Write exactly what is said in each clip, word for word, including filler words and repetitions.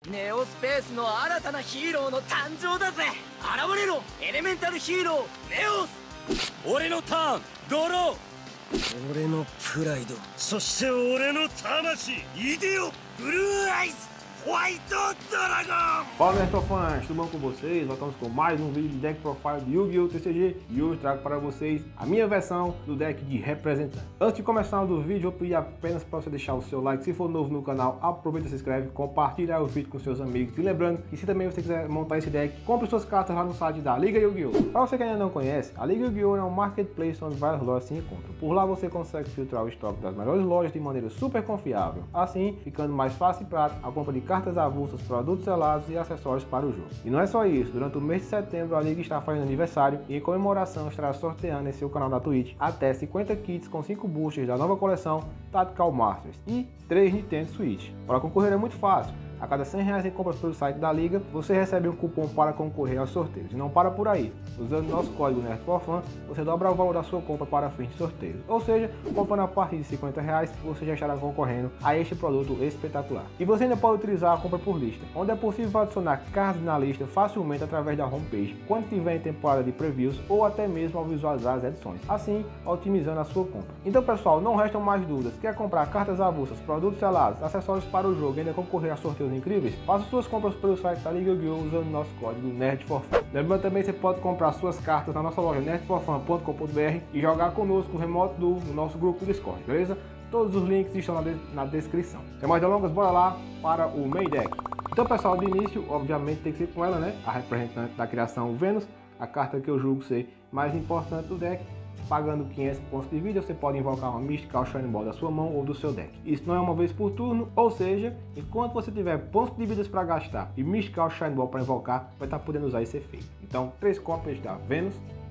ネオスペースの新たなヒーローの誕生だぜ。現れろエレメンタルヒーローネオス。 俺のターンドロー。俺のプライド、そして俺の魂、いでよブルーアイズWhite Dragon! Fala Nertofãs, tudo bom com vocês? Voltamos com mais um vídeo de deck profile de Yu-Gi-Oh! T C G e hoje trago para vocês a minha versão do deck de representante. Antes de começar o vídeo, eu pedi apenas para você deixar o seu like. Se for novo no canal, aproveita, se inscreve, compartilha o vídeo com seus amigos. E lembrando que se também você quiser montar esse deck, compre suas cartas lá no site da Liga Yu-Gi-Oh! Para você que ainda não conhece, a Liga Yu-Gi-Oh! É um marketplace onde várias lojas se encontram. Por lá você consegue filtrar o estoque das melhores lojas de maneira super confiável, assim ficando mais fácil e prático a compra de cartas cartas avulsas, produtos selados e acessórios para o jogo. E não é só isso, durante o mês de setembro a Liga está fazendo aniversário e em comemoração estará sorteando em seu canal da Twitch até cinquenta kits com cinco boosters da nova coleção Tactical Masters e três Nintendo Switch. Para concorrer é muito fácil. A cada cem reais em compras pelo site da Liga, você recebe um cupom para concorrer aos sorteios. E não para por aí. Usando nosso código NERDFORFAN, você dobra o valor da sua compra para fins de sorteios. Ou seja, comprando a partir de cinquenta reais, você já estará concorrendo a este produto espetacular. E você ainda pode utilizar a compra por lista, onde é possível adicionar cards na lista facilmente através da homepage, quando estiver em temporada de previews ou até mesmo ao visualizar as edições, assim otimizando a sua compra. Então pessoal, não restam mais dúvidas. Quer comprar cartas avulsas, produtos selados, acessórios para o jogo e ainda concorrer a sorteios incríveis? Faça suas compras pelo site da Liga Yu-Gi-Oh! Usando nosso código NERDFORFAN. Lembrando também que você pode comprar suas cartas na nossa loja nerd for fan ponto com ponto br e jogar conosco remoto do no nosso grupo do Discord, beleza? Todos os links estão na, de na descrição. Sem mais delongas, bora lá para o main deck. Então pessoal, de início, obviamente tem que ser com ela, né? A representante da criação Vênus, a carta que eu julgo ser mais importante do deck. Pagando quinhentos pontos de vida, você pode invocar uma Mystical Shine Ball da sua mão ou do seu deck. Isso não é uma vez por turno, ou seja, enquanto você tiver pontos de vidas para gastar e Mystical Shine Ball para invocar, vai estar podendo usar esse efeito. Então, três cópias da Vênus,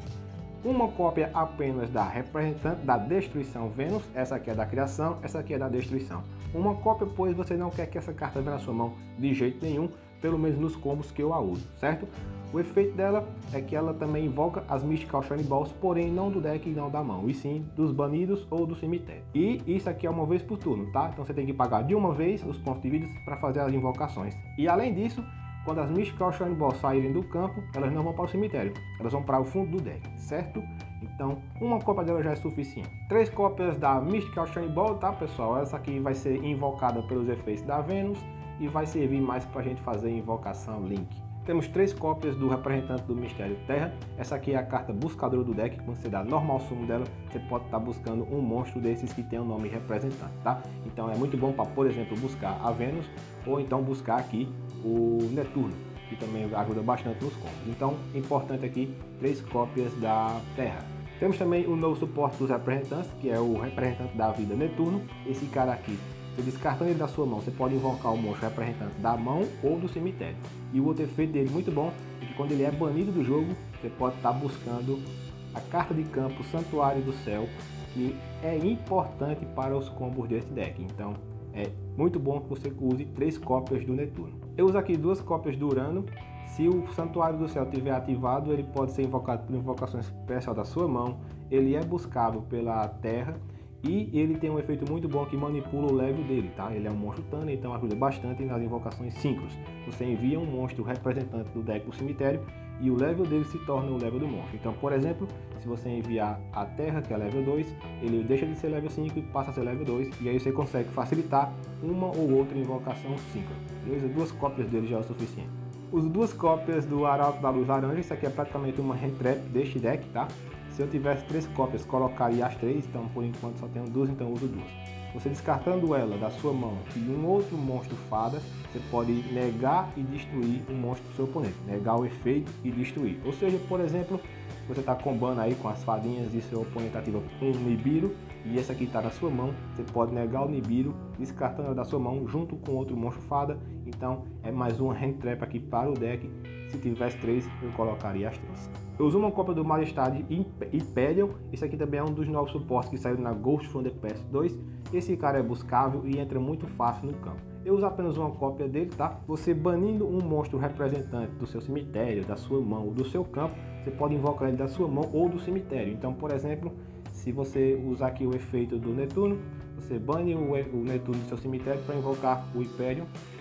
uma cópia apenas da representante da destruição Vênus, essa aqui é da criação, essa aqui é da destruição. Uma cópia, pois você não quer que essa carta venha na sua mão de jeito nenhum, pelo menos nos combos que eu a uso, certo? O efeito dela é que ela também invoca as Mystical Shine Balls, porém não do deck e não da mão, e sim dos banidos ou do cemitério. E isso aqui é uma vez por turno, tá? Então você tem que pagar de uma vez os pontos de vida para fazer as invocações. E além disso, quando as Mystical Shine Balls saírem do campo, elas não vão para o cemitério, elas vão para o fundo do deck, certo? Então, uma cópia dela já é suficiente. Três cópias da Mystical Shine Ball, tá pessoal? Essa aqui vai ser invocada pelos efeitos da Vênus e vai servir mais para a gente fazer invocação Link. Temos três cópias do representante do Mistério Terra. Essa aqui é a carta buscadora do deck. Quando você dá normal sumo dela, você pode estar buscando um monstro desses que tem o nome representante, tá? Então é muito bom para, por exemplo, buscar a Vênus ou então buscar aqui o Netuno, que também ajuda bastante nos combos. Então, importante aqui, três cópias da Terra. Temos também o novo suporte dos representantes, que é o representante da vida Netuno. Esse cara aqui, você descartando ele da sua mão, você pode invocar o monstro representante da mão ou do cemitério. E o outro efeito dele muito bom é que quando ele é banido do jogo, você pode estar buscando a carta de campo Santuário do Céu, que é importante para os combos desse deck. Então é muito bom que você use três cópias do Netuno. Eu uso aqui duas cópias do Urano. Se o Santuário do Céu estiver ativado, ele pode ser invocado por invocação especial da sua mão. Ele é buscável pela Terra. E ele tem um efeito muito bom que manipula o level dele, tá? Ele é um monstro Tana, então ajuda bastante nas invocações síncronas. Você envia um monstro representante do deck do cemitério e o level dele se torna o level do monstro. Então, por exemplo, se você enviar a Terra, que é level dois, ele deixa de ser level cinco e passa a ser level dois. E aí você consegue facilitar uma ou outra invocação síncrona. Beleza? Duas cópias dele já é o suficiente. Uso duas cópias do Arauto da Luz Laranja. Isso aqui é praticamente uma hand trap deste deck, tá? Se eu tivesse três cópias, colocaria as três, então por enquanto só tenho duas, então uso duas. Você descartando ela da sua mão e um outro monstro fada, você pode negar e destruir um monstro do seu oponente. Negar o efeito e destruir. Ou seja, por exemplo, se você está combando aí com as fadinhas e seu oponente ativa um Nibiru e esse aqui está na sua mão, você pode negar o Nibiru, descartando ela da sua mão junto com outro monstro fada. Então é mais uma hand trap aqui para o deck. Se tivesse três, eu colocaria as três. Eu uso uma cópia do Majestade Imperial. Esse aqui também é um dos novos suportes que saiu na Ghost from the Past dois. Esse cara é buscável e entra muito fácil no campo. Eu uso apenas uma cópia dele, tá? Você banindo um monstro representante do seu cemitério, da sua mão ou do seu campo, você pode invocar ele da sua mão ou do cemitério. Então, por exemplo, se você usar aqui o efeito do Netuno, você bane o, o Netuno do seu cemitério para invocar o Imperium.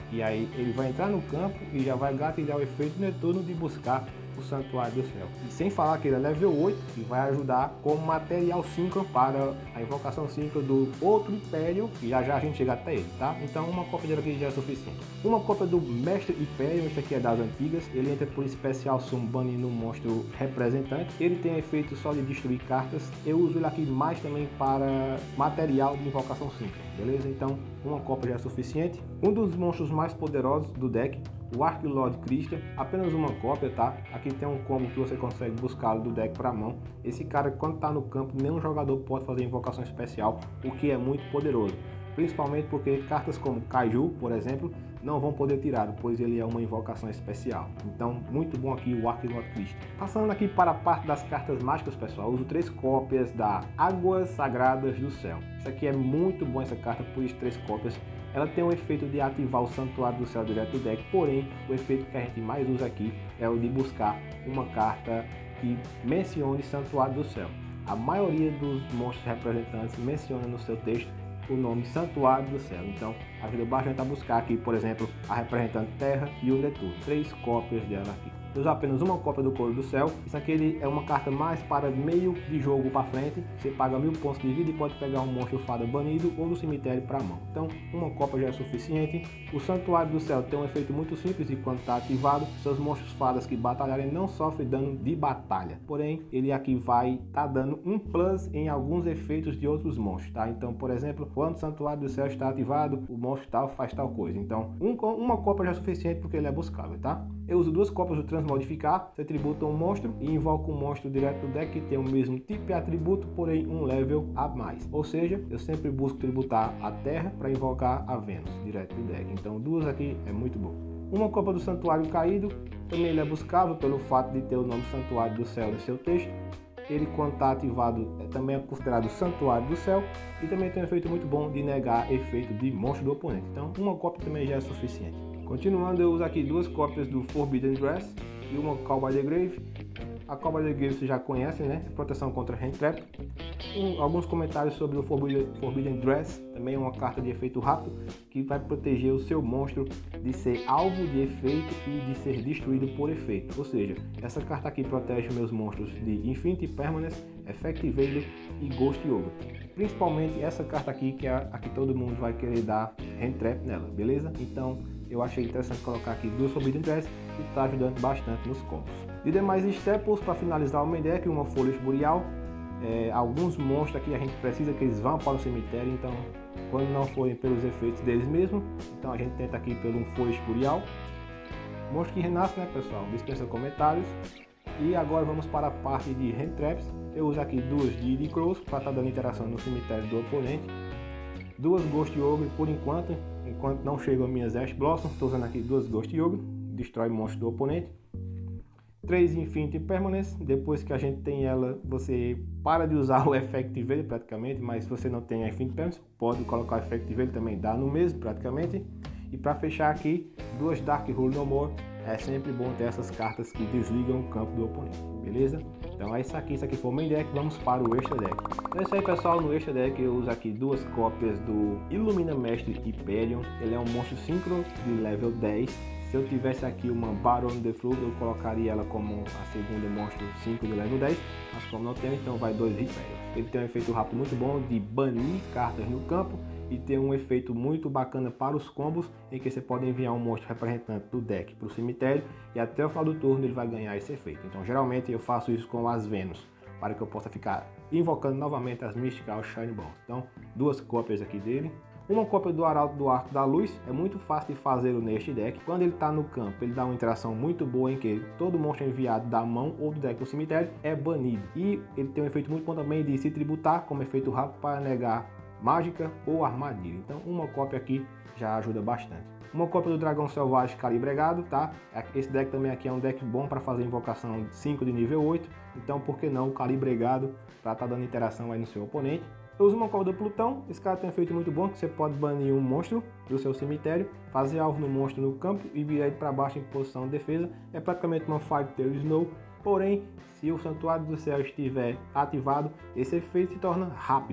E aí ele vai entrar no campo e já vai gatilhar o efeito Netuno de buscar o Santuário do Céu. E sem falar que ele é level oito e vai ajudar como material cinco para a invocação cinco do outro Império, e já já a gente chega até ele, tá? Então uma cópia dele aqui já é suficiente. Uma cópia do Mestre Império, este aqui é das antigas, ele entra por especial summon banindo um monstro representante. Ele tem efeito só de destruir cartas. Eu uso ele aqui mais também para material de invocação cinco, beleza? Então uma cópia já é suficiente. Um dos monstros mais poderosos do deck, o Archlord Christian, apenas uma cópia, tá? Aqui tem um combo que você consegue buscá-lo do deck para mão. Esse cara, quando está no campo, nenhum jogador pode fazer invocação especial, o que é muito poderoso. Principalmente porque cartas como Kaiju, por exemplo, não vão poder tirar, pois ele é uma invocação especial. Então, muito bom aqui o Archlord Christian. Passando aqui para a parte das cartas mágicas, pessoal, uso três cópias da Águas Sagradas do Céu. Isso aqui é muito bom, essa carta, por isso três cópias. Ela tem o efeito de ativar o Santuário do Céu direto do deck, porém o efeito que a gente mais usa aqui é o de buscar uma carta que mencione Santuário do Céu. A maioria dos monstros representantes menciona no seu texto o nome Santuário do Céu, então ajuda bastante a buscar aqui, por exemplo, a representante Terra e o Netuno. Três cópias dela aqui. Eu uso apenas uma cópia do Coro do Céu. Isso aqui é uma carta mais para meio de jogo para frente. Você paga mil pontos de vida e pode pegar um monstro fada banido ou do cemitério para mão. Então uma cópia já é suficiente. O Santuário do Céu tem um efeito muito simples e quando está ativado, seus monstros fadas que batalharem não sofrem dano de batalha. Porém, ele aqui vai estar tá dando um plus em alguns efeitos de outros monstros, tá? Então, por exemplo, quando o Santuário do Céu está ativado, o monstro tal faz tal coisa. Então, um, uma cópia já é suficiente porque ele é buscável, tá? Eu uso duas cópias do Transmodificar. Você tributa um monstro e invoca um monstro direto do deck que tem o mesmo tipo e atributo, porém um level a mais. Ou seja, eu sempre busco tributar a Terra para invocar a Vênus direto do deck. Então duas aqui é muito bom. Uma cópia do Santuário Caído. Também ele é buscável pelo fato de ter o nome Santuário do Céu no seu texto. Ele, quando está ativado, é também é considerado Santuário do Céu. E também tem um efeito muito bom de negar efeito de monstro do oponente. Então uma cópia também já é suficiente. Continuando, eu uso aqui duas cópias do Forbidden Dress e uma Call by the Grave. A Call by the Grave você já conhece, né? Proteção contra Hand Trap. Um, alguns comentários sobre o Forbidden, Forbidden Dress, também uma carta de efeito rápido que vai proteger o seu monstro de ser alvo de efeito e de ser destruído por efeito. Ou seja, essa carta aqui protege meus monstros de Infinity Permanence, Effect Evader e Ghost Yoga. Principalmente essa carta aqui, que é a que todo mundo vai querer dar Hand Trap nela, beleza? Então eu achei interessante colocar aqui duas Forbidden Dress e está ajudando bastante nos combos. De demais staples, para finalizar o main deck, uma Folha Boreal. É, alguns monstros aqui a gente precisa que eles vão para o cemitério, então quando não forem pelos efeitos deles mesmos, então a gente tenta aqui pelo um Folha Boreal. Monstro que renasce, né, pessoal? Dispensa comentários. E agora vamos para a parte de Hand Traps. Eu uso aqui duas de Crows para estar dando interação no cemitério do oponente. Duas Ghost Ogre por enquanto, enquanto não chegam minhas Ash Blossoms. Estou usando aqui duas Ghost Ogre, destrói monstro do oponente. Três Infinity Permanence. Depois que a gente tem ela, você para de usar o Effect Veil praticamente, mas se você não tem a Infinity Permanence, pode colocar o Effect Veil também, dá no mesmo praticamente. E para fechar aqui, duas Dark Hole No More. É sempre bom ter essas cartas que desligam o campo do oponente, beleza? Então é isso aqui, isso aqui foi o main deck, vamos para o extra deck. Então é isso aí, pessoal, no extra deck eu uso aqui duas cópias do Illumina Mestre Hyperion. Ele é um monstro síncrono de level dez. Se eu tivesse aqui uma Baron the Flood, eu colocaria ela como a segunda monstro cinco de level dez, mas como não tem, então vai dois Hyperion. Ele tem um efeito rápido muito bom de banir cartas no campo e tem um efeito muito bacana para os combos, em que você pode enviar um monstro representante do deck para o cemitério e até o final do turno ele vai ganhar esse efeito. Então geralmente eu faço isso com as Vênus, para que eu possa ficar invocando novamente as Mystical Shine Balls. Então duas cópias aqui dele. Uma cópia do Arauto do Arco da Luz, é muito fácil de fazer neste deck. Quando ele está no campo, ele dá uma interação muito boa em que todo monstro enviado da mão ou do deck do cemitério é banido. E ele tem um efeito muito bom também de se tributar como efeito rápido para negar mágica ou armadilha. Então uma cópia aqui já ajuda bastante. Uma cópia do Dragão Selvagem Calibregado, tá? Esse deck também aqui é um deck bom para fazer invocação cinco de nível oito. Então por que não o Calibregado para estar tá dando interação aí no seu oponente. Eu uso uma cópia do Plutão. Esse cara tem um efeito muito bom que você pode banir um monstro do seu cemitério, fazer alvo no monstro no campo e virar ele para baixo em posição de defesa. É praticamente uma Five Tail Snow, porém se o Santuário do Céu estiver ativado, esse efeito se torna rápido.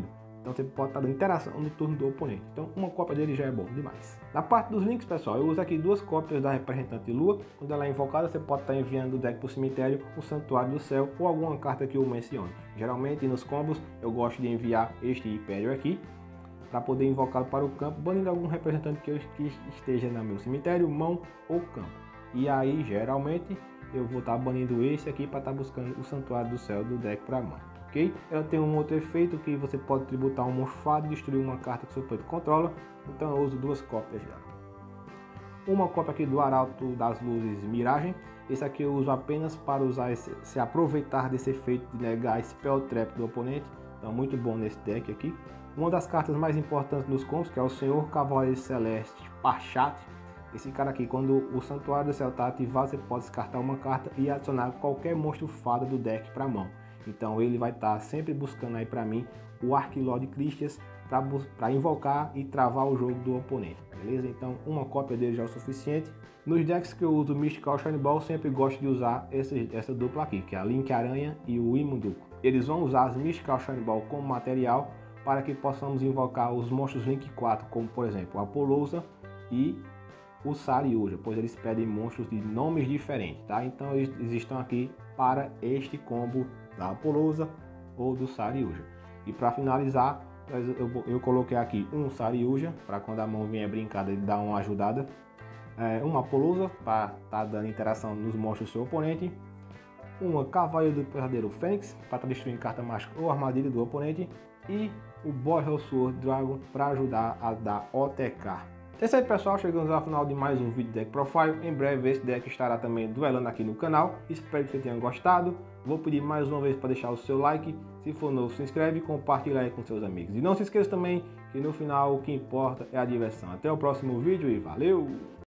Então você pode estar dando interação no turno do oponente. Então uma cópia dele já é bom demais. Na parte dos links, pessoal, eu uso aqui duas cópias da representante Lua. Quando ela é invocada, você pode estar enviando do deck para o cemitério o Santuário do Céu ou alguma carta que eu mencione. Geralmente nos combos eu gosto de enviar este Império aqui para poder invocá-lo para o campo, banindo algum representante que, eu, que esteja no meu cemitério, mão ou campo. E aí geralmente eu vou estar banindo esse aqui para estar buscando o Santuário do Céu do deck para a mão. Okay? Ela tem um outro efeito que você pode tributar um monstro fado e destruir uma carta que seu oponente controla, então eu uso duas cópias dela. Uma cópia aqui do Arauto das Luzes Miragem. Esse aqui eu uso apenas para usar esse, se aproveitar desse efeito de negar Spell Trap do oponente, então muito bom nesse deck aqui. Uma das cartas mais importantes dos combos, que é o Senhor Cavaleiro Celeste Parchat. Esse cara aqui, quando o Santuário do Céu está ativado, você pode descartar uma carta e adicionar qualquer monstro fada do deck para a mão. Então ele vai estar tá sempre buscando aí para mim o Arquilord Christias para invocar e travar o jogo do oponente, beleza? Então uma cópia dele já é o suficiente. Nos decks que eu uso Mystical Shine Ball, sempre gosto de usar essa, essa dupla aqui, que é a Link Aranha e o Imunduko. Eles vão usar as Mystical Shine Ball como material para que possamos invocar os monstros Link quatro, como por exemplo a Apollousa e o Saryuja, pois eles pedem monstros de nomes diferentes, tá? Então eles, eles estão aqui para este combo da Apollousa ou do Saryuja. E para finalizar, eu, eu coloquei aqui um Saryuja, para quando a mão vier brincada ele dar uma ajudada. É, uma Apollousa, para estar tá dando interação nos monstros do seu oponente. Uma Cavaleiro do Pesadeiro Fênix, para estar tá destruindo carta mágica ou armadilha do oponente. E o Boreal Sword Dragon, para ajudar a dar O T K. É isso aí, pessoal, chegamos ao final de mais um vídeo Deck Profile. Em breve esse deck estará também duelando aqui no canal. Espero que você tenha gostado. Vou pedir mais uma vez para deixar o seu like. Se for novo, se inscreve e compartilha aí com seus amigos. E não se esqueça também que no final o que importa é a diversão. Até o próximo vídeo e valeu!